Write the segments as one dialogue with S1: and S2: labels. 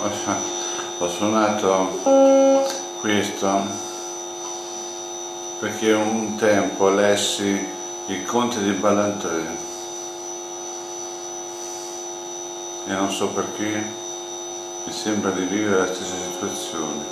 S1: ho suonato questo perché un tempo lessi il Conte di Ballantrae e non so perché mi sembra di vivere la stessa situazione.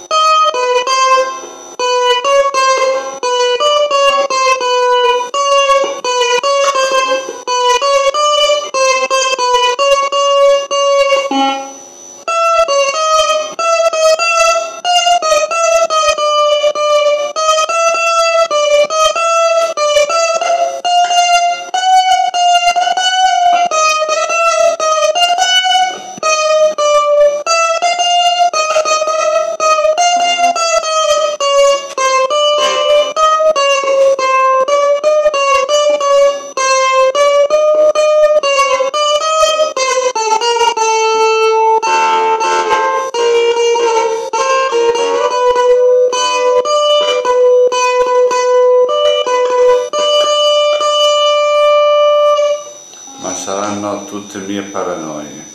S1: Saranno tutte mie paranoie,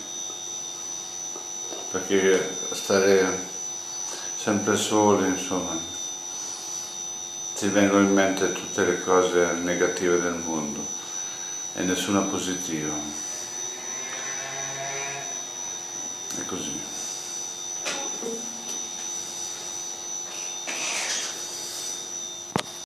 S1: perché stare sempre soli, insomma, ti vengono in mente tutte le cose negative del mondo e nessuna positiva. È così.